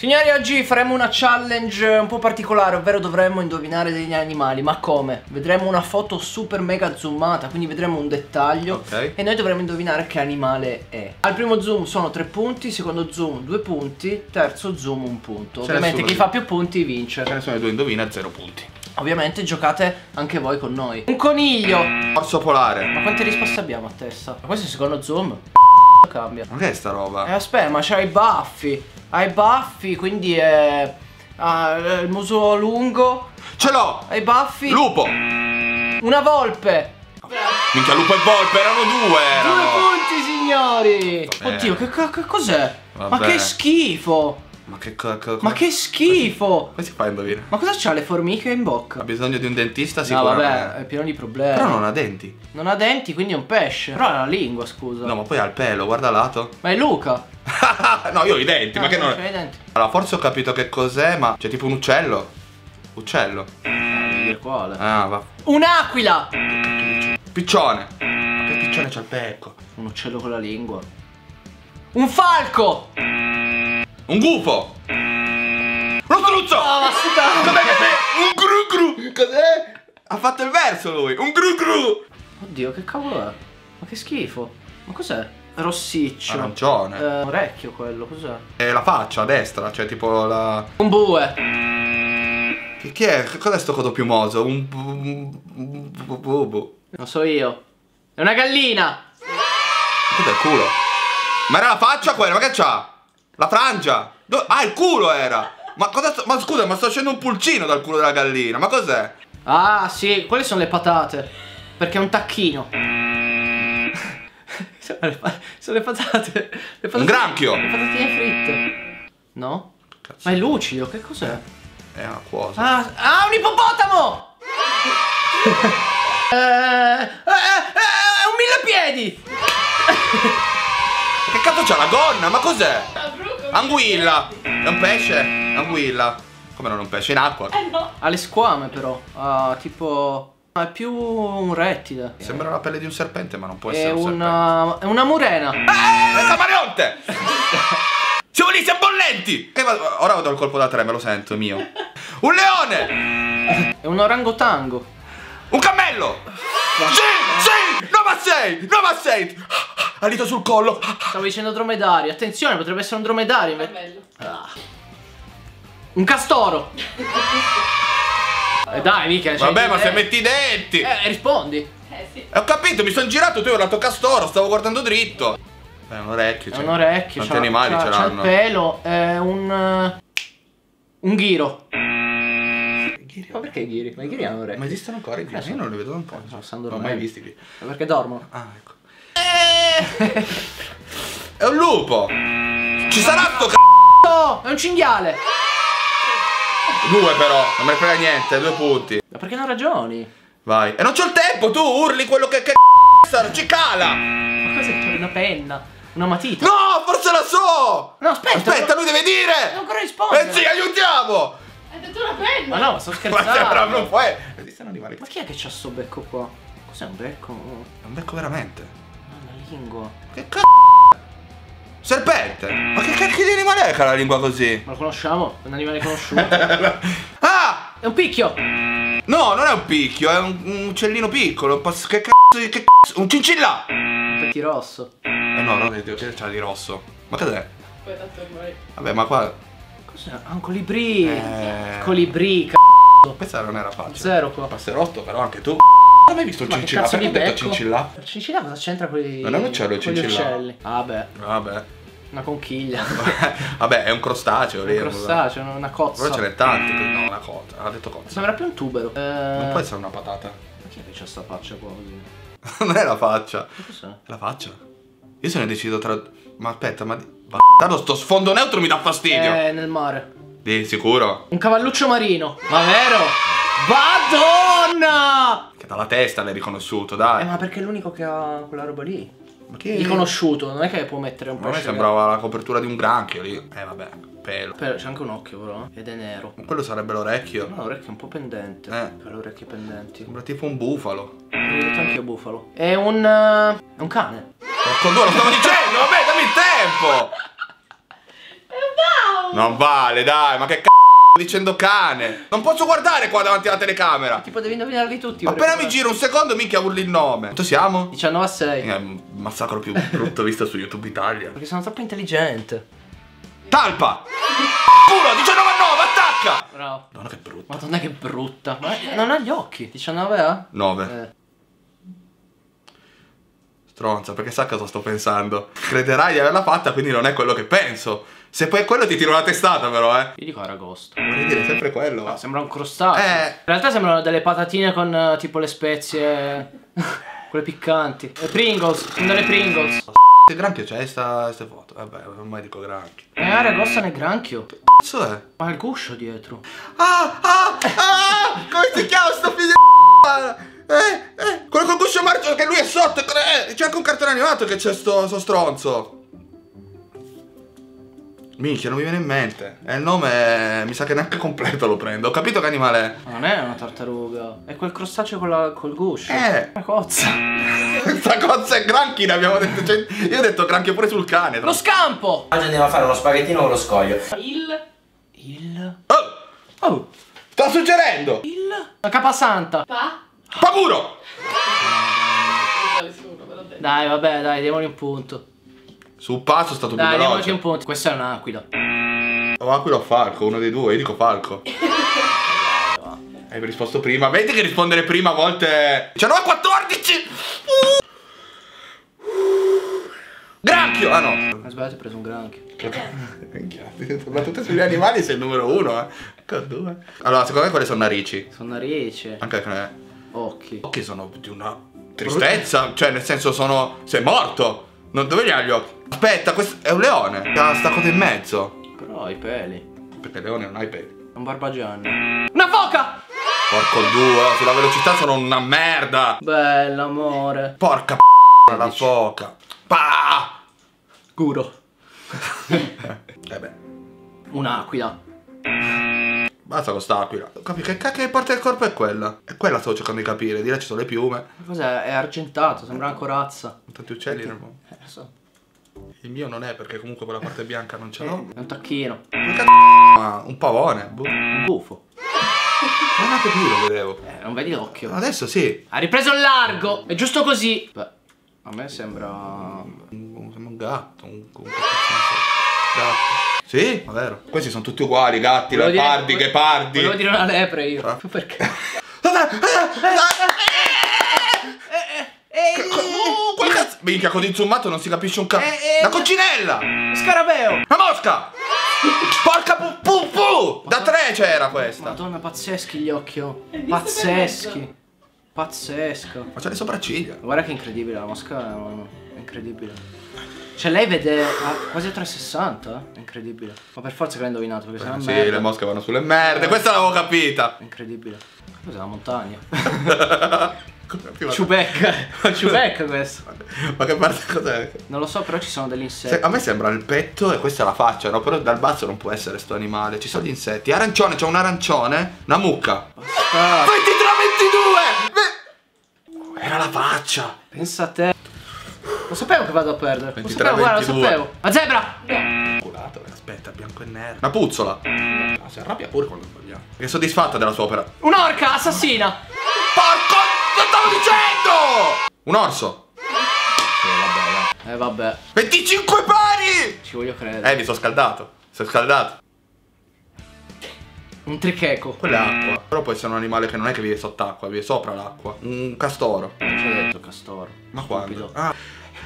Signori, oggi faremo una challenge un po' particolare, ovvero dovremmo indovinare degli animali. Ma come? Vedremo una foto super mega zoomata, quindi vedremo un dettaglio, e noi dovremo indovinare che animale è. Al primo zoom sono 3 punti, secondo zoom 2 punti, terzo zoom 1 punto. Ovviamente chi fa più punti vince. Ce ne sono 2, indovina 0 punti. Ovviamente giocate anche voi con noi. Un coniglio! Orso polare. Ma quante risposte abbiamo a testa? Ma questo è il secondo zoom? Cambia. Ma che è sta roba? Aspetta, ma c'ha i baffi. Ha i baffi, quindi è... ha il muso lungo. Ce l'ho! Ha i baffi. Lupo! Una volpe. Minchia, lupo e volpe, erano 2. 2 punti, signori. Vabbè. Oddio, che cos'è? Ma Vabbè. che schifo. Ma che schifo. Come si fa a indovinare? Ma cosa c'ha le formiche in bocca? Ha bisogno di un dentista No, sicuramente. vabbè, è pieno di problemi. Però non ha denti. Non ha denti, quindi è un pesce. Però ha la lingua, scusa. No, ma poi ha il pelo, guarda lato. Ma è Luca. No, io ho i denti, ma che non... c'ha i denti. Allora, forse ho capito che cos'è, ma... C'è tipo un uccello. Uccello. Quale? Ah, va. Un'aquila. Piccione. Ma che piccione c'ha il becco? Un uccello con la lingua. Un falco. Un gufo. Uno struzzo. Oh, basta. Un gru gru. Cos'è? Ha fatto il verso lui. Un gru gru. Oddio, che cavolo è? Ma che schifo. Ma cos'è? Rossiccio. Arancione. Orecchio quello, cos'è? E la faccia a destra, cioè tipo la... Un bue. Chi è? Cos'è sto codo piumoso? Un bubu. Non so io. È una gallina. Cos'è il culo? Ma era la faccia quella, ma che c'ha? La frangia. Ah, il culo era. Ma cosa sto... Ma scusa, ma sto facendo un pulcino dal culo della gallina. Ma cos'è? Ah, sì, quelle sono le patate. Perché è un tacchino. Sono le patate. Un granchio. Le patatine fritte. No? Cazzo. Ma è lucido, che cos'è? È acquoso. Ah, un ippopotamo! Un millepiedi! Che cazzo c'ha la gonna? Ma cos'è? Anguilla. È un pesce? Anguilla. Come non è un pesce? In acqua? No. Ha le squame però. Tipo... è più un rettile. Sembra la pelle di un serpente, ma non può È essere un serpente. è una murena. È il camaleonte! Siamo lì, siamo bollenti! Ora vado al colpo da 3, me lo sento, è mio. Un leone! È un orangotango. Un cammello! Sì! 9 a 6! 9 a 6! Alito sul collo! Stavo dicendo dromedario. Attenzione, potrebbe essere un dromedario. Bello. Un castoro. Dai, mica. Vabbè, ma se metti i denti! Rispondi. Sì. Ho capito, mi sono girato, tu hai guardato castoro, stavo guardando dritto. È un orecchio, È cioè. un orecchio. Tanti animali ce c'ha il l'hanno. pelo. È un ghiro. Ma perché ghiri? Ma i ghiri hanno orecchio. Ma esistono ancora i ghiri? Io non li vedo da un po'. Stanno Non ho mai visti qui. Perché dormono. Ah, ecco. È un lupo! Ci sarà sto No, è un cinghiale. 2 però, non me ne frega niente, 2 punti. Ma perché non ragioni? Vai. E non c'ho il tempo, tu urli quello che ci cala! Ma cos'è? Una penna? Una matita? No, forse la so! No, aspetta. Aspetta, lui deve Devo dire! ancora rispondere. Sì, aiutiamo! Hai detto una penna. Ma no, ma sto Ma scherzando. non puoi. Esistono animali Ma che... chi è che c'ha sto becco qua? Cos'è un becco? È un becco veramente. Una lingua. Che cazzo? Serpente! Ma che cacchio di animale è che ha la lingua così? Ma lo conosciamo? È un animale conosciuto. Ah! È un picchio. No, non è un picchio, è un uccellino piccolo. Che cazzo? Che cazzo? Un cincilla! Un pettirosso. No, no, che c'ha di rosso. Ma cos'è? Poi tanto ormai. Vabbè, ma qua... Cos'è? Ah, un colibrì. Eh. Colibrì, Questa non era facile. zero qua. Passerotto, però anche tu. Non hai mai visto il Ma che cincilla? cazzo Perché di ho detto becco? cincilla? Il cincilla cosa c'entra con i... Non è un uccello il con gli cincilla. uccelli? Ah, beh. Vabbè. Una conchiglia. Vabbè, è un crostaceo lì. Un crostaceo, una cozza. Però ce n'è tanti. No, una cozza. Ha detto cozza. Sembra più un tubero. Non può essere una patata. Ma chi è che c'ha sta faccia qua così? Non è la faccia. Ma cos'è? È la faccia. Io se ne decido tra... Ma aspetta, ma... Bastardo, sto sfondo neutro mi dà fastidio. Nel mare. Di sicuro? Un cavalluccio marino. Ma vero? Madonna! Che dalla testa l'hai riconosciuto, dai. Ma perché è l'unico che ha quella roba lì? Ma che... Riconosciuto, non è che può mettere un A me pesce. sembrava la copertura di un granchio lì. Vabbè, pelo. C'è anche un occhio però, ed è nero. Ma quello sarebbe l'orecchio. No, l'orecchio è un po' pendente. Per le orecchie pendenti. Sembra tipo un bufalo. Ho detto anche io bufalo. È un cane. Porco due, lo stavo dicendo, vabbè, dammi il tempo! Non vale, dai, ma che dicendo cane. Non posso guardare qua davanti alla telecamera. Tipo devi indovinarli tutti. Appena mi giro un secondo, minchia, urli il nome. Quanto siamo? 19-6. È il massacro più brutto visto su YouTube Italia. Perché sono troppo intelligente. Talpa! Culo, 19-9, attacca! Bravo. Madonna che brutto. Madonna che brutta. Ma non ha gli occhi. 19 a? 9. Stronza, perché sa cosa sto pensando. Crederai di averla fatta, quindi non è quello che penso. Se poi è quello ti tiro una testata però, Io dico aragosto. Vorrei dire sempre quello. No, sembra un crostaceo. In realtà sembrano delle patatine con tipo le spezie. Quelle piccanti. Le Pringles. Sono delle Pringles. Che granchio c'è queste foto? Vabbè, ormai dico granchio. Aragosta nel granchio. Che cazzo è? Ma il guscio dietro. Come si chiama sto figlio di quello col guscio marcio che lui è sotto. C'è anche un cartone animato che c'è sto stronzo. Minchia, non mi viene in mente. E il nome mi sa che neanche completo lo prendo. Ho capito che animale è. Ma non è una tartaruga. È quel crostaceo col guscio. Una cozza. Questa cozza è granchi, ne abbiamo detto. Cioè, io ho detto granchio pure sul cane. Lo scampo! Oggi andiamo a fare uno spaghettino con lo scoglio. Il. Oh! Sto suggerendo! La capasanta. Paguro! Dai, vabbè, dai, diamogli un punto. Su passo è stato più Dai, diamogli veloce. un punto. Questa è un'aquila. O aquila o falco, uno dei due, io dico falco. Hai risposto prima. Vedi che rispondere prima a volte. 19-14! Granchio! Ah no. Hai sbagliato, hai preso un granchio. Ma tutte sugli animali sei il numero 1, Con 2. Allora, secondo me quelle sono narici. Sono narici. Anche che Occhi. occhi sono di una tristezza. Cioè, nel senso sono. Sei morto. Dove li ha gli occhi? Aspetta, questo è un leone. Ha sta cosa in mezzo. Però i peli. Perché il leone non ha i peli. Un barbagianni. Una foca! Porco due, sulla velocità sono una merda. Bella, amore. Porca la foca. Pa! Guro. Beh. Un'aquila. Basta con quest'aquila. Capi che cacchio di parte del corpo è quella? È quella sto cercando di capire. Di là ci sono le piume. Cos'è? È argentato, sembra una corazza. Tanti uccelli nel mondo. Lo so. Il mio non è perché comunque quella parte bianca non ce l'ho. È un tacchino. Ma un pavone. Boh. Un gufo. Non è che più lo vedevo. Non vedi l'occhio. Adesso sì. Ha ripreso il largo. È giusto così. Beh, a me sembra... Sembra un gatto. Gatto. Sì, è vero. Questi sono tutti uguali, gatti, leopardi, ghepardi. Volevo dire una lepre io. Perché? Quel cazzo. Minchia, così zoomato non si capisce un cazzo. La coccinella! Scarabeo! La mosca! Porca pu! Da 3 c'era questa. Madonna, pazzeschi gli occhi. Pazzeschi. Pazzesco. Ma c'ha le sopracciglia. Guarda che incredibile, la mosca è incredibile. Cioè lei vede quasi a 360. È incredibile. Ma per forza che l'ha indovinato, perché sennò Sì, merda. le mosche vanno sulle merde. Questa l'avevo capita. È incredibile. Cos'è la montagna? Ciubecca. Ciubecca questo. Ma che parte cos'è? Non lo so, però ci sono degli insetti. A me sembra il petto e questa è la faccia, no? Però dal basso non può essere sto animale. Ci sono gli insetti. Arancione, c'è un arancione. Una mucca. Basta. 23-22! Era la faccia. Pensa a te. Lo sapevo che vado a perdere. 23, Lo sapevo, guarda, lo 22. sapevo. La zebra! Culato, aspetta, bianco e nero. Una puzzola. Si arrabbia pure quando sbagliamo. È soddisfatta della sua opera. Un'orca assassina! Porco! Che stavo dicendo? Un orso. Vabbè. 25 pari! Ci voglio credere. Mi sono scaldato. Sono scaldato. Un tricheco. Quella è acqua. Però può essere un animale che non è che vive sott'acqua, vive sopra l'acqua. Un castoro. Non ci ho detto castoro. Ma quando? Ah.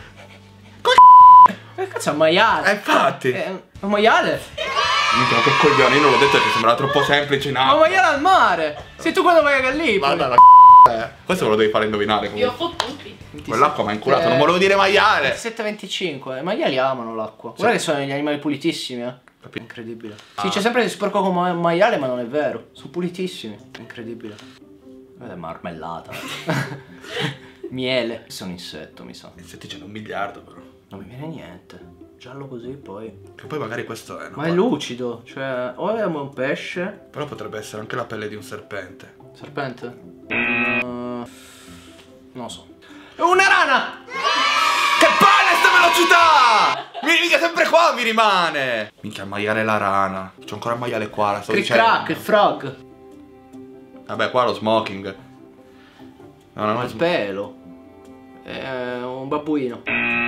Che cazzo è un maiale? Infatti. È un maiale? Minchia, che coglione, io non l'ho detto perché sembrava troppo semplice in Ma un acqua. maiale al mare! Sei tu quando vai a Gallipoli. Guarda la questo ve lo devi fare indovinare Io ho comunque. fottuti. Quell'acqua mi ha inculato, non volevo dire maiale. 27-25. I maiali amano l'acqua. Guarda che sono gli animali pulitissimi, Capito? Incredibile. Sì, c'è sempre di sporco come un maiale, ma non è vero. Sono pulitissimi. Incredibile. È marmellata. Miele. Questo è un insetto, mi sa. Insetti ce n'è 1 miliardo però. Non mi viene niente. Giallo così poi. Che poi magari questo è. Ma è lucido. Cioè, o è un pesce. Però potrebbe essere anche la pelle di un serpente. Serpente? Non lo so. È una rana! Che palle sta capacità! Mica sempre qua mi rimane! Minchia, il maiale e la rana. C'ho ancora il maiale qua, la sto dicendo. Crack, il frog. Vabbè, qua lo smoking. No, non è Il pelo. Un babbuino.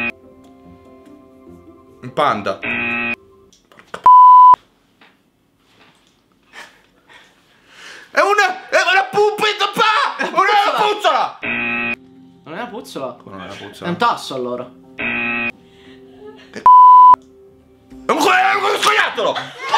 un panda. È una puppetta! Una puzzola! Non è una puzzola? Non è una È puzzola. un tasso allora. È uno scoiattolo!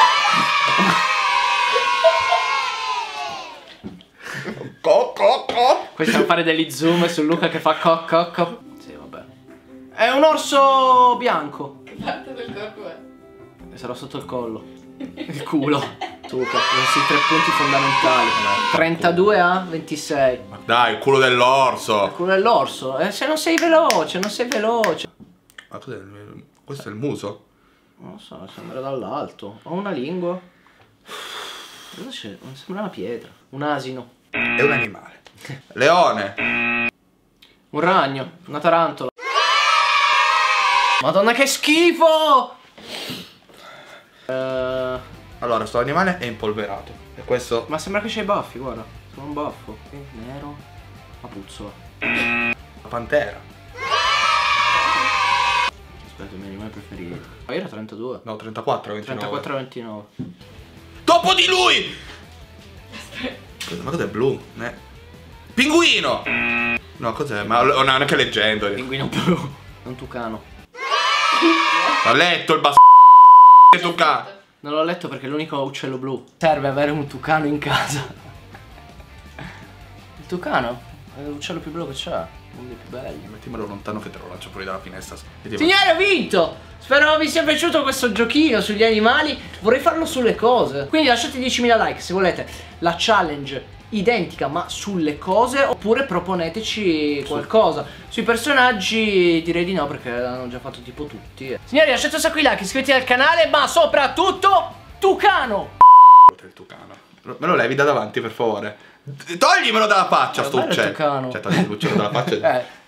Poi stiamo a fare degli zoom su Luca che fa cocco. Sì, vabbè. È un orso bianco. Che parte del corpo è? Sarà sotto il collo. Il culo. Super. Questi 3 punti fondamentali. 32 a 26. Ma dai, il culo dell'orso! Il culo dell'orso. Se non sei veloce, non sei veloce. Ma cos'è? Questo è il muso? Non lo so, sembra dall'alto. Ho una lingua. Cosa c'è? Sembra una pietra. Un asino. È un animale. Leone. Un ragno. Una tarantola. Madonna che schifo! Allora, sto animale è impolverato. E questo... Ma sembra che c'hai i baffi, guarda. Sono un baffo. Nero. Ma puzzola. La pantera. Aspetta, i miei animali preferiti. Ma era 32. No, 34, 29. 34 a 29. Dopo di lui! Ma cos'è blu? Pinguino! No, cos'è? Ma non è anche leggendo. Pinguino blu. Un tucano. L'ha letto il tucano. Non l'ho letto perché è l'unico uccello blu. Serve avere un tucano in casa. Il tucano è l'uccello più blu che c'è. Uno dei più belli. Mettimelo lontano che te lo lancio fuori dalla finestra. Signore, ho vinto! Spero vi sia piaciuto questo giochino sugli animali. Vorrei farlo sulle cose. Quindi lasciate 10.000 like se volete la challenge identica ma sulle cose, oppure proponeteci qualcosa. Sui personaggi direi di no perché l'hanno già fatto tipo tutti. Signori, lasciate un sacco di like, iscrivetevi al canale, ma soprattutto tucano! Il tucano. Me lo levi da davanti per favore. Toglimelo dalla faccia sto uccello. Tucano. Cioè togli l'uccello dalla faccia.